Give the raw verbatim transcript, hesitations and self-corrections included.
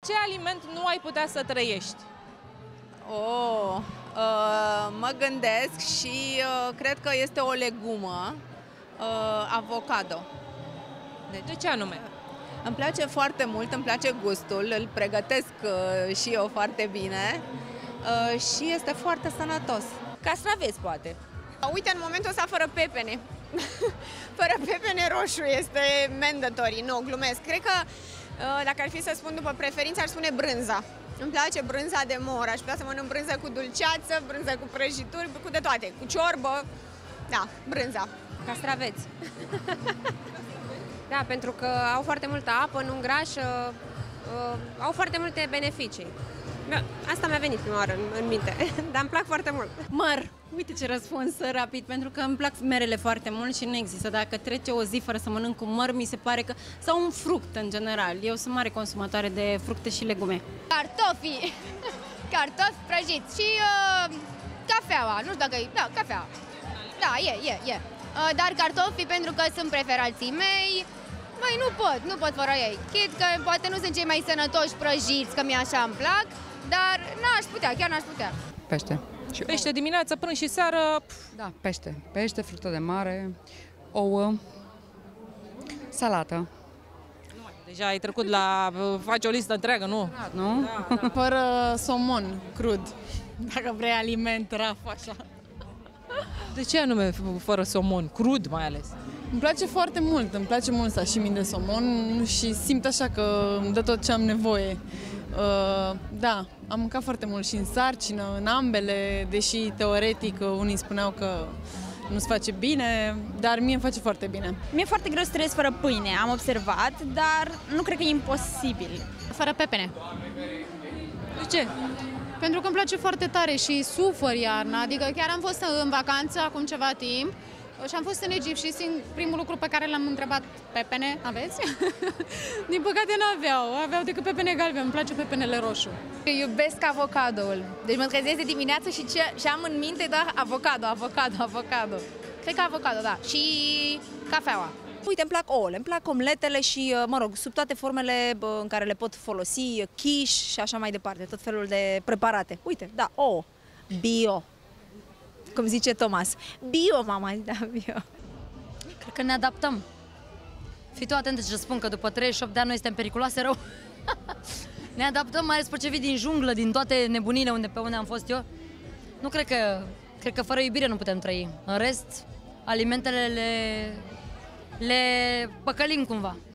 ce aliment nu ai putea să trăiești? Oh, uh, mă gândesc și uh, cred că este o legumă, uh, avocado. Deci, de ce anume? Îmi place foarte mult, îmi place gustul, îl pregătesc uh, și eu foarte bine uh, și este foarte sănătos. Castraveți, poate. Uite, în momentul ăsta fără pepene. Fără pepene roșu este mandatory, nu, glumesc. Cred că, dacă ar fi să spun după preferință, ar spune brânza. Îmi place brânza de mor, aș putea să mănânc brânză cu dulceață, brânză cu prăjituri, cu de toate, cu ciorbă. Da, brânza. Castraveți. Da, pentru că au foarte multă apă, nu îngrașă, au foarte multe beneficii. Asta mi-a venit prima oară în, în minte, dar îmi plac foarte mult. Măr! Uite ce răspuns rapid, pentru că îmi plac merele foarte mult și nu există. Dacă trece o zi fără să mănânc cu măr, mi se pare că... sau un fruct în general. Eu sunt mare consumatoare de fructe și legume. Cartofi! Cartofi prăjiți și uh, cafeaua, nu știu dacă e... Da, cafea. Da, e, e, e. Uh, dar cartofii, pentru că sunt preferații mei, mai nu pot, nu pot fără ei. Chit că poate nu sunt cei mai sănătoși prăjiți, că mie așa îmi plac, dar n-aș putea, chiar n-aș putea. Pește. Și pește dimineața, prânz și seară. Pf. Da, pește. Pește, fructe de mare, ouă, salată. Deja ai trecut la... faci o listă întreagă, nu? Nu? Da, da. Fără somon crud, dacă vrei aliment raf, așa. De ce anume fără somon? Crud mai ales? Îmi place foarte mult, îmi place mult sashimi de somon și simt așa că îmi dă tot ce am nevoie. Uh, da, am mâncat foarte mult și în sarcină, în ambele, deși teoretic unii spuneau că nu se face bine, dar mie îmi face foarte bine. Mi-e foarte greu să trăiesc fără pâine, am observat, dar nu cred că e imposibil. Fără pepene. De ce? Pentru că îmi place foarte tare și sufăr iarna, adică chiar am fost în vacanță acum ceva timp și am fost în Egipt și primul lucru pe care l-am întrebat, pepene aveți? Din păcate n-aveau, aveau decât pepene galben, îmi place pepenele roșu. Eu iubesc avocadoul, deci mă trezesc de dimineață și ce, ce am în minte, doar avocado, avocado, avocado. Cred că avocado, da, și cafeaua. Uite, îmi plac ouăle, îmi plac omletele și, mă rog, sub toate formele în care le pot folosi, quiche și așa mai departe, tot felul de preparate. Uite, da, ouă, bio, cum zice Thomas. Bio, mama, da, bio. Cred că ne adaptăm. Fii tu atentă ce spun, că după treizeci și opt de ani noi suntem periculoase rău. Ne adaptăm, mai ales pe ce vii din junglă, din toate nebunile unde, pe unde am fost eu. Nu cred că, cred că fără iubire nu putem trăi. În rest, alimentele le, le păcălim cumva.